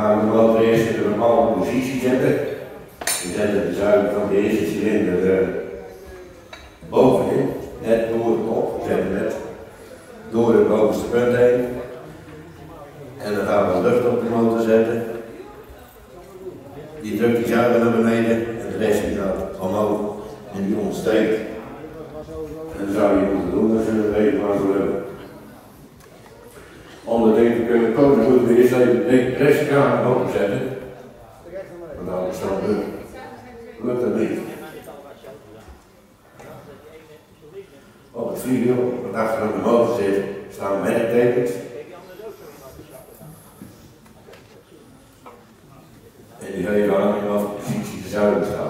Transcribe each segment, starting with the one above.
gaan we de motor eerst in een bepaalde positie zetten. We zetten de zuilen van de eerste cilinder bovenin, net door het kop, we zetten net door het bovenste punt heen. En dan gaan we lucht op de motor zetten. Die drukt die zuilen naar beneden en de rest die gaat omhoog en die ontsteekt. En dat zou je moeten doen als je het even maar zo hebben. Om dat ding te kunnen koken moeten we eerst even de presskamer openzetten. Want anders dan lukt het niet. Op het vliegwiel, wat achter op de motor zit, staan merktekens. En die ga je dan in welke positie de zuilen staan.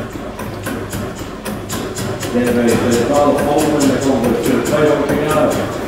Dan ben je 12 volgen en dan komt er 2 op elkaar.